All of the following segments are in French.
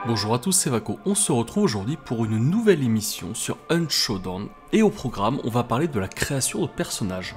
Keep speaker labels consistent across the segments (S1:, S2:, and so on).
S1: Bonjour à tous, c'est Vako. On se retrouve aujourd'hui pour une nouvelle émission sur Unshowdown. Et au programme, on va parler de la création de personnages.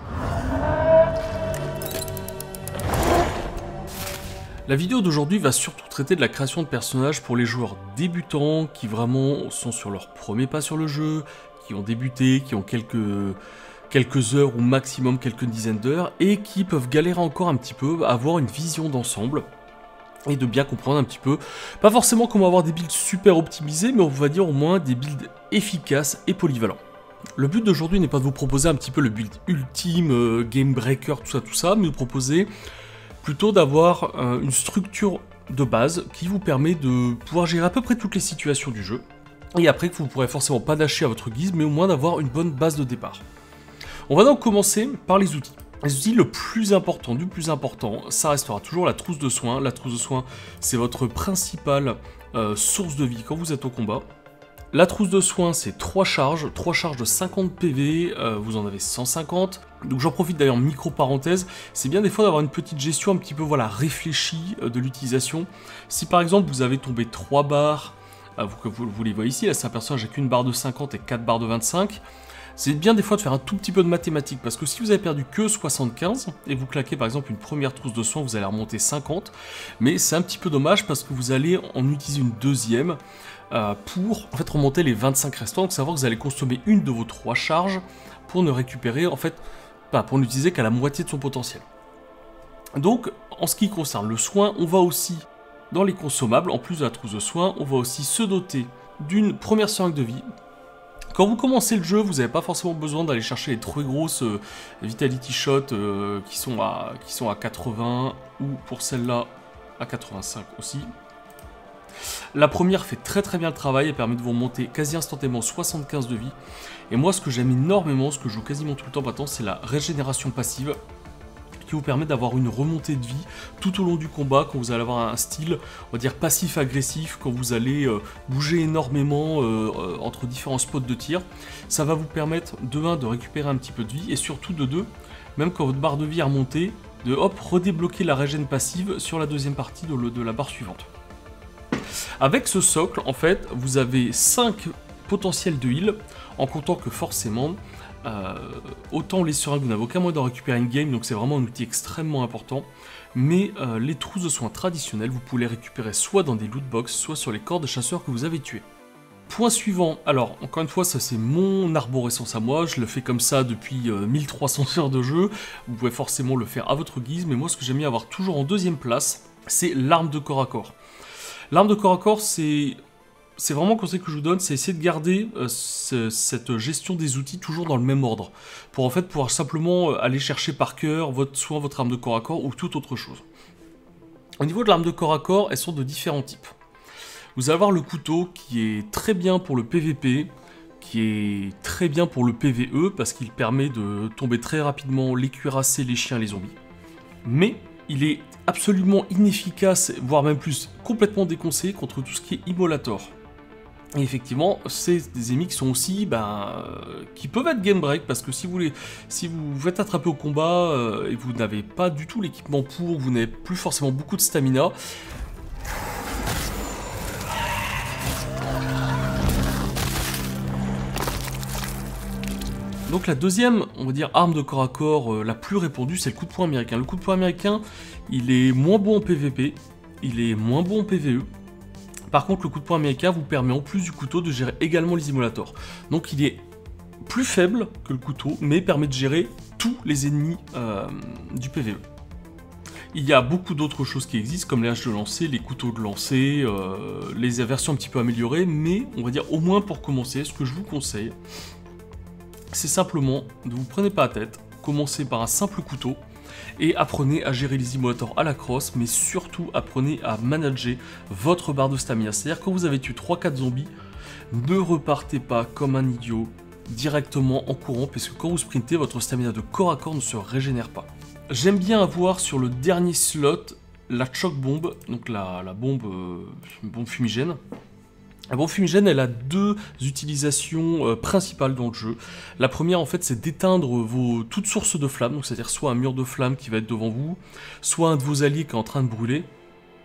S1: La vidéo d'aujourd'hui va surtout traiter de la création de personnages pour les joueurs débutants qui vraiment sont sur leur premier pas sur le jeu, qui ont débuté, qui ont quelques heures ou maximum quelques dizaines d'heures et qui peuvent galérer encore un petit peu à avoir une vision d'ensemble et de bien comprendre un petit peu, pas forcément comment avoir des builds super optimisés, mais on va dire au moins des builds efficaces et polyvalents. Le but d'aujourd'hui n'est pas de vous proposer un petit peu le build ultime, game breaker, tout ça, mais de vous proposer plutôt d'avoir une structure de base qui vous permet de pouvoir gérer à peu près toutes les situations du jeu, et après que vous ne pourrez forcément pas dasher à votre guise, mais au moins d'avoir une bonne base de départ. On va donc commencer par les outils. Les outils, le plus important du plus important, ça restera toujours la trousse de soins. La trousse de soins, c'est votre principale source de vie quand vous êtes au combat. La trousse de soins, c'est 3 charges de 50 PV, vous en avez 150. Donc j'en profite d'ailleurs, micro-parenthèse, c'est bien des fois d'avoir une petite gestion un petit peu réfléchie de l'utilisation. Si par exemple vous avez tombé 3 barres, vous les voyez ici, là c'est un personnage avec une barre de 50 et 4 barres de 25, c'est bien des fois de faire un tout petit peu de mathématiques, parce que si vous avez perdu que 75, et vous claquez par exemple une première trousse de soins, vous allez remonter 50, mais c'est un petit peu dommage parce que vous allez en utiliser une deuxième pour en fait remonter les 25 restants, donc savoir que vous allez consommer une de vos 3 charges pour ne récupérer en fait, pour n'utiliser qu'à la moitié de son potentiel. Donc en ce qui concerne le soin, on va aussi, dans les consommables, en plus de la trousse de soins, on va aussi se doter d'une première seringue de vie. Quand vous commencez le jeu, vous n'avez pas forcément besoin d'aller chercher les très grosses Vitality Shots qui sont à 80, ou pour celle-là à 85 aussi. La première fait très bien le travail, elle permet de vous remonter quasi instantanément 75 de vie. Et moi ce que j'aime énormément, ce que je joue quasiment tout le temps maintenant, c'est la régénération passive, qui vous permet d'avoir une remontée de vie tout au long du combat, quand vous allez avoir un style, on va dire passif-agressif, quand vous allez bouger énormément entre différents spots de tir. Ça va vous permettre de 1 de récupérer un petit peu de vie, et surtout de 2, même quand votre barre de vie est remontée, de redébloquer la régène passive sur la deuxième partie de la barre suivante. Avec ce socle, en fait, vous avez 5 potentiels de heal, en comptant que forcément, autant les seringues, vous n'avez aucun moyen d'en récupérer une game, donc c'est vraiment un outil extrêmement important, mais les trousses de soins traditionnelles, vous pouvez les récupérer soit dans des loot box, soit sur les corps de chasseurs que vous avez tués. Point suivant, alors encore une fois, ça c'est mon arborescence à moi, je le fais comme ça depuis 1300 heures de jeu, vous pouvez forcément le faire à votre guise, mais moi ce que j'aime bien avoir toujours en deuxième place, c'est l'arme de corps à corps. L'arme de corps à corps, c'est vraiment un conseil que je vous donne, c'est essayer de garder cette gestion des outils toujours dans le même ordre, pour en fait pouvoir simplement aller chercher par cœur soit votre arme de corps à corps ou toute autre chose. Au niveau de l'arme de corps à corps, elles sont de différents types. Vous allez avoir le couteau qui est très bien pour le PVP, qui est très bien pour le PVE, parce qu'il permet de tomber très rapidement les cuirassés, les chiens, les zombies. Mais il est absolument inefficace, voire même plus complètement déconseillé contre tout ce qui est immolator. Et effectivement, c'est des ennemis qui sont aussi, qui peuvent être game break, parce que si vous vous faites attraper au combat et vous n'avez pas du tout l'équipement pour, vous n'avez plus forcément beaucoup de stamina. Donc la deuxième, on va dire, arme de corps à corps la plus répandue, c'est le coup de poing américain. Le coup de poing américain, il est moins bon en PVP, il est moins bon en PVE. Par contre, le coup de poing américain vous permet en plus du couteau de gérer également les immolators. Donc il est plus faible que le couteau, mais permet de gérer tous les ennemis du PVE. Il y a beaucoup d'autres choses qui existent, comme les haches de lancer, les couteaux de lancer, les versions un petit peu améliorées, mais on va dire au moins pour commencer, ce que je vous conseille, c'est simplement, ne vous prenez pas la tête, commencez par un simple couteau, et apprenez à gérer les immolators à la crosse, mais surtout apprenez à manager votre barre de stamina. C'est-à-dire quand vous avez tué 3-4 zombies, ne repartez pas comme un idiot directement en courant, parce que quand vous sprintez, votre stamina de corps à corps ne se régénère pas. J'aime bien avoir sur le dernier slot la choc bombe, donc la bombe fumigène. La bombe fumigène, elle a 2 utilisations principales dans le jeu. La première, en fait, c'est d'éteindre toutes sources de flammes, donc c'est-à-dire soit un mur de flammes qui va être devant vous, soit un de vos alliés qui est en train de brûler.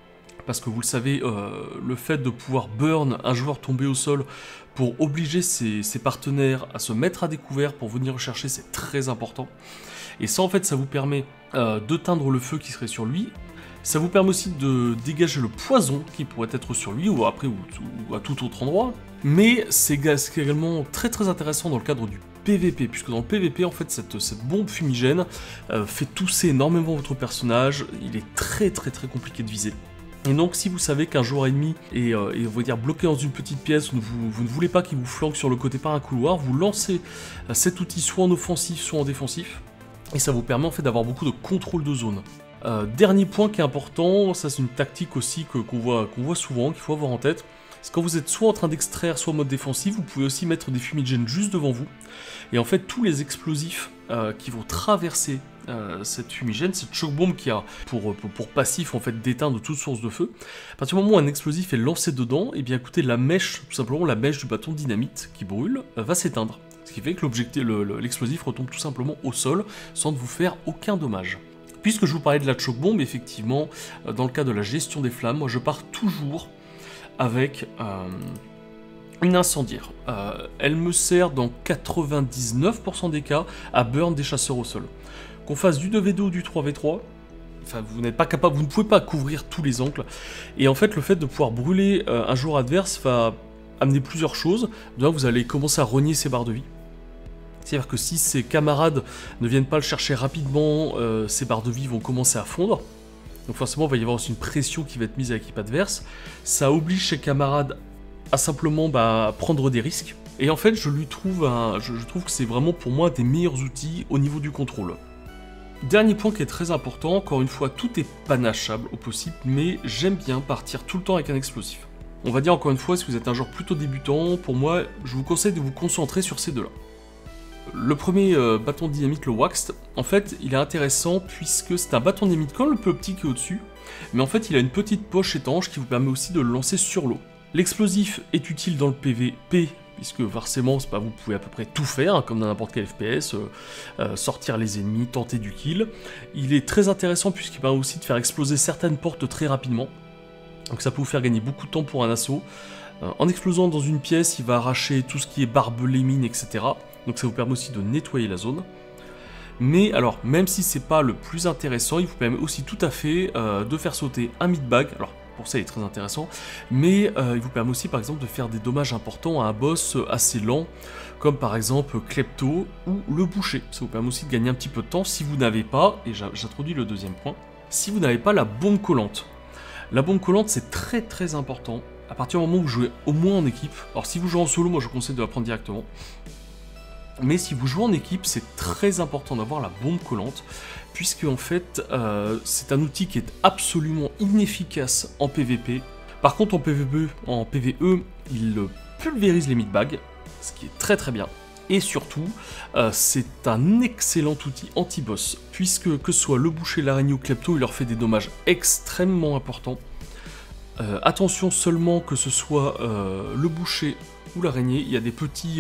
S1: parce que vous le savez, le fait de pouvoir burn un joueur tombé au sol pour obliger ses partenaires à se mettre à découvert pour venir rechercher, c'est très important. Et ça, en fait, ça vous permet d'éteindre le feu qui serait sur lui. Ça vous permet aussi de dégager le poison qui pourrait être sur lui, ou après, ou à tout autre endroit. Mais c'est également très très intéressant dans le cadre du PVP, puisque dans le PVP, en fait, cette bombe fumigène fait tousser énormément votre personnage. Il est très très très compliqué de viser. Et donc, si vous savez qu'un joueur ennemi est on va dire, bloqué dans une petite pièce, où vous ne voulez pas qu'il vous flanque sur le côté par un couloir, vous lancez cet outil soit en offensif, soit en défensif, et ça vous permet en fait d'avoir beaucoup de contrôle de zone. Dernier point qui est important, ça c'est une tactique aussi qu'on voit souvent, qu'il faut avoir en tête, c'est quand vous êtes soit en train d'extraire, soit en mode défensif, vous pouvez aussi mettre des fumigènes juste devant vous, et en fait tous les explosifs qui vont traverser cette fumigène, cette choc bombe qui a pour passif en fait d'éteindre toute source de feu. À partir du moment où un explosif est lancé dedans, et bien écoutez, la mèche, tout simplement la mèche du bâton de dynamite qui brûle, va s'éteindre. Ce qui fait que l'explosif retombe tout simplement au sol sans vous faire aucun dommage. Puisque je vous parlais de la choc bombe, effectivement, dans le cas de la gestion des flammes, moi je pars toujours avec une incendiaire. Elle me sert dans 99% des cas à burn des chasseurs au sol. Qu'on fasse du 2v2 ou du 3v3, enfin, vous n'êtes pas capable, vous ne pouvez pas couvrir tous les angles. Et en fait, le fait de pouvoir brûler un joueur adverse va amener plusieurs choses. Déjà, vous allez commencer à rogner ses barres de vie. C'est-à-dire que si ses camarades ne viennent pas le chercher rapidement, ses barres de vie vont commencer à fondre. Donc forcément, il va y avoir aussi une pression qui va être mise à l'équipe adverse. Ça oblige ses camarades à simplement prendre des risques. Et en fait, je trouve que c'est vraiment pour moi des meilleurs outils au niveau du contrôle. Dernier point qui est très important, encore une fois, tout est panachable au possible, mais j'aime bien partir tout le temps avec un explosif. On va dire encore une fois, si vous êtes un joueur plutôt débutant, pour moi, je vous conseille de vous concentrer sur ces deux-là. Le premier bâton de dynamite, le Waxed, en fait, il est intéressant puisque c'est un bâton de dynamite comme le plus petit qui est au-dessus, mais en fait, il a une petite poche étanche qui vous permet aussi de le lancer sur l'eau. L'explosif est utile dans le PVP, puisque forcément, vous pouvez à peu près tout faire, hein, comme dans n'importe quel FPS, sortir les ennemis, tenter du kill. Il est très intéressant puisqu'il permet aussi de faire exploser certaines portes très rapidement, donc ça peut vous faire gagner beaucoup de temps pour un assaut. En explosant dans une pièce, il va arracher tout ce qui est barbelés, mines, etc. Donc ça vous permet aussi de nettoyer la zone. Mais alors, même si c'est pas le plus intéressant, il vous permet aussi tout à fait de faire sauter un mid-bag. Alors, pour ça il est très intéressant, mais il vous permet aussi par exemple de faire des dommages importants à un boss assez lent, comme par exemple Klepto ou le boucher. Ça vous permet aussi de gagner un petit peu de temps si vous n'avez pas, et j'introduis le deuxième point, si vous n'avez pas la bombe collante. La bombe collante c'est très très important, à partir du moment où vous jouez au moins en équipe. Alors si vous jouez en solo, moi je vous conseille de la prendre directement. Mais si vous jouez en équipe, c'est très important d'avoir la bombe collante, puisque en fait, c'est un outil qui est absolument inefficace en PVP. Par contre, en PVE, il pulvérise les mid-bags, ce qui est très très bien. Et surtout, c'est un excellent outil anti-boss, puisque que ce soit le boucher, l'araignée ou Klepto, il leur fait des dommages extrêmement importants. Attention seulement que ce soit le boucher ou l'araignée, il y a des petits...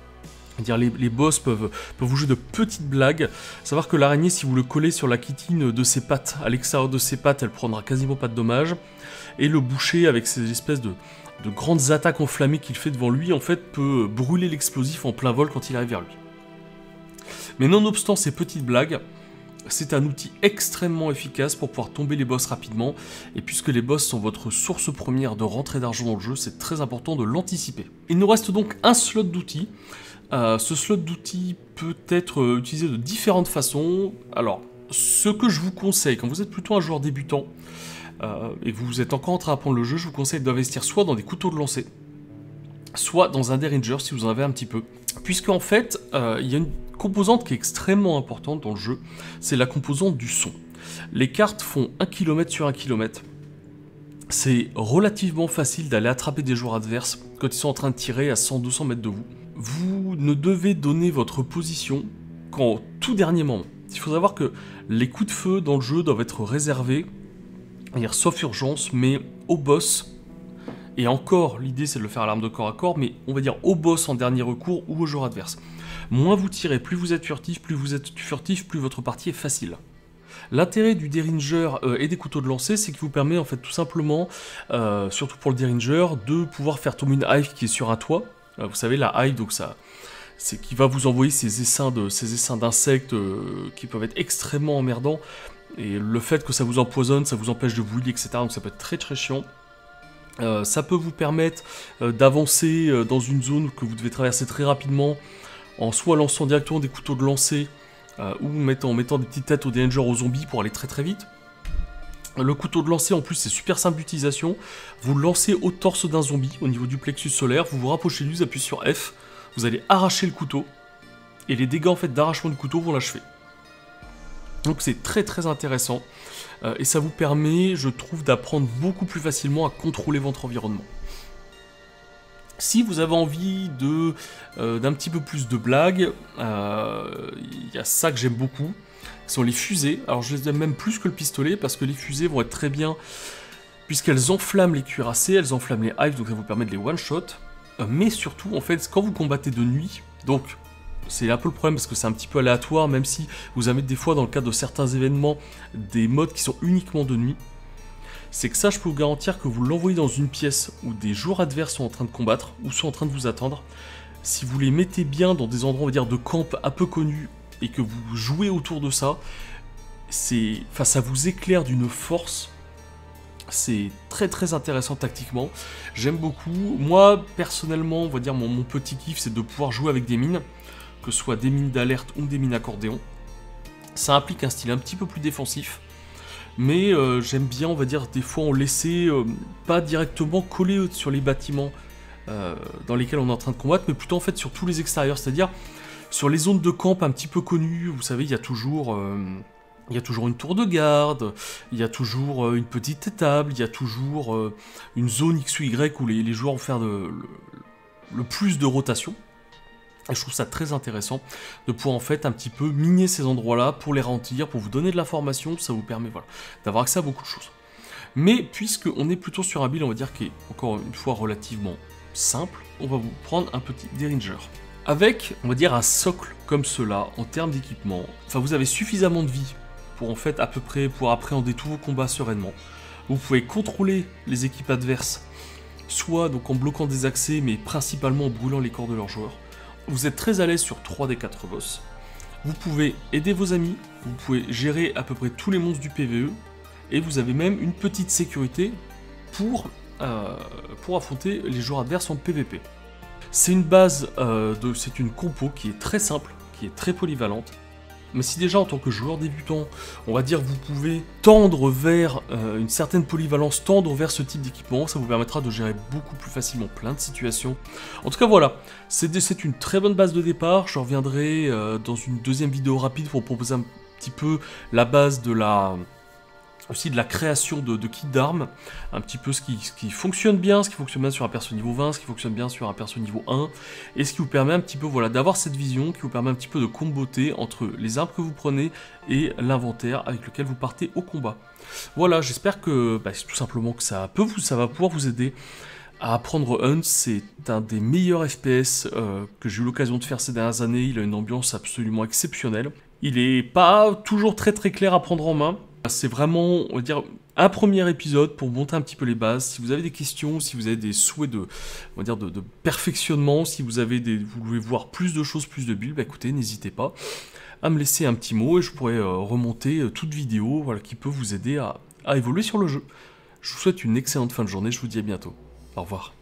S1: les boss peuvent vous jouer de petites blagues. Savoir que l'araignée, si vous le collez sur la chitine de ses pattes, à l'extérieur de ses pattes, elle prendra quasiment pas de dommages. Et le boucher, avec ces espèces de grandes attaques enflammées qu'il fait devant lui, en fait, peut brûler l'explosif en plein vol quand il arrive vers lui. Mais nonobstant ces petites blagues, c'est un outil extrêmement efficace pour pouvoir tomber les boss rapidement. Et puisque les boss sont votre source première de rentrée d'argent dans le jeu, c'est très important de l'anticiper. Il nous reste donc un slot d'outils. Ce slot d'outils peut être utilisé de différentes façons. Alors, ce que je vous conseille, quand vous êtes plutôt un joueur débutant, et que vous êtes encore en train d'apprendre le jeu, je vous conseille d'investir soit dans des couteaux de lancer, soit dans un Derringer si vous en avez un petit peu. Puisque en fait, il y a une composante qui est extrêmement importante dans le jeu, c'est la composante du son. Les cartes font 1 km sur 1 km. C'est relativement facile d'aller attraper des joueurs adverses quand ils sont en train de tirer à 100-200 mètres de vous. Vous ne devez donner votre position qu'en tout dernier moment. Il faut savoir que les coups de feu dans le jeu doivent être réservés, sauf urgence, mais au boss. Et encore, l'idée c'est de le faire à l'arme de corps à corps, mais on va dire au boss en dernier recours ou au joueur adverse. Moins vous tirez, plus vous êtes furtif, plus votre partie est facile. L'intérêt du Derringer et des couteaux de lancer, c'est qu'il vous permet en fait tout simplement, surtout pour le Derringer, de pouvoir faire tomber une hive qui est sur un toit. Vous savez, la hive, donc ça, c'est qui va vous envoyer ces essaims d'insectes qui peuvent être extrêmement emmerdants. Et le fait que ça vous empoisonne, ça vous empêche de bouillir, etc. Donc ça peut être très très chiant. Ça peut vous permettre d'avancer dans une zone que vous devez traverser très rapidement, en soit lançant directement des couteaux de lancer, ou en mettant des petites têtes aux Derringer aux zombies pour aller très très vite. Le couteau de lancer en plus c'est super simple d'utilisation, vous le lancez au torse d'un zombie, au niveau du plexus solaire, vous vous rapprochez de lui, vous appuyez sur F, vous allez arracher le couteau, et les dégâts en fait d'arrachement de couteau vont l'achever. Donc c'est très très intéressant, et ça vous permet, je trouve, d'apprendre beaucoup plus facilement à contrôler votre environnement. Si vous avez envie d'un petit peu plus de blagues, il y a ça que j'aime beaucoup, ce sont les fusées. Alors je les aime même plus que le pistolet, parce que les fusées vont être très bien, puisqu'elles enflamment les cuirassés, elles enflamment les hives, donc ça vous permet de les one-shot. Mais surtout, en fait, quand vous combattez de nuit, donc c'est un peu le problème, parce que c'est un petit peu aléatoire, même si vous avez des fois, dans le cadre de certains événements, des modes qui sont uniquement de nuit, c'est que ça, je peux vous garantir que vous l'envoyez dans une pièce où des joueurs adverses sont en train de combattre, ou sont en train de vous attendre. Si vous les mettez bien dans des endroits, on va dire, de camp un peu connus, et que vous jouez autour de ça, ça vous éclaire d'une force. C'est très très intéressant tactiquement. J'aime beaucoup. Moi, personnellement, on va dire, mon petit kiff, c'est de pouvoir jouer avec des mines, que ce soit des mines d'alerte ou des mines accordéon. Ça implique un style un petit peu plus défensif. Mais j'aime bien, on va dire, des fois on laissait pas directement coller sur les bâtiments dans lesquels on est en train de combattre, mais plutôt en fait sur tous les extérieurs, c'est-à-dire sur les zones de camp un petit peu connues. Vous savez, il y a toujours une tour de garde, il y a toujours une petite étable, il y a toujours une zone X ou Y où les joueurs vont faire le plus de rotation. Et je trouve ça très intéressant de pouvoir en fait un petit peu miner ces endroits-là pour les ralentir, pour vous donner de l'information, ça vous permet voilà, d'avoir accès à beaucoup de choses. Mais puisqu'on est plutôt sur un build, on va dire, qui est encore une fois relativement simple, on va vous prendre un petit Derringer. Avec, on va dire, un socle comme cela, en termes d'équipement, enfin vous avez suffisamment de vie pour en fait à peu près pouvoir appréhender tous vos combats sereinement. Vous pouvez contrôler les équipes adverses, soit donc en bloquant des accès, mais principalement en brûlant les corps de leurs joueurs. Vous êtes très à l'aise sur 3 des 4 boss. Vous pouvez aider vos amis, vous pouvez gérer à peu près tous les monstres du PvE, et vous avez même une petite sécurité pour affronter les joueurs adverses en PvP. C'est une base, c'est une compo qui est très simple, qui est très polyvalente. Mais si déjà en tant que joueur débutant, on va dire vous pouvez tendre vers une certaine polyvalence, tendre vers ce type d'équipement, ça vous permettra de gérer beaucoup plus facilement plein de situations. En tout cas voilà, c'est une très bonne base de départ, je reviendrai dans une deuxième vidéo rapide pour proposer un petit peu la base de la création de kits d'armes, un petit peu ce qui fonctionne bien, ce qui fonctionne bien sur un perso niveau 20, ce qui fonctionne bien sur un perso niveau 1, et ce qui vous permet un petit peu voilà, d'avoir cette vision, qui vous permet un petit peu de comboter entre les armes que vous prenez et l'inventaire avec lequel vous partez au combat. Voilà, j'espère que tout simplement que ça va pouvoir vous aider à apprendre Hunt. C'est un des meilleurs FPS que j'ai eu l'occasion de faire ces dernières années, il a une ambiance absolument exceptionnelle. Il n'est pas toujours très clair à prendre en main. C'est vraiment, on va dire, un premier épisode pour monter un petit peu les bases. Si vous avez des questions, si vous avez des souhaits de perfectionnement, si vous voulez voir plus de choses, plus de builds, écoutez, n'hésitez pas à me laisser un petit mot et je pourrai remonter toute vidéo voilà, qui peut vous aider à évoluer sur le jeu. Je vous souhaite une excellente fin de journée, je vous dis à bientôt. Au revoir.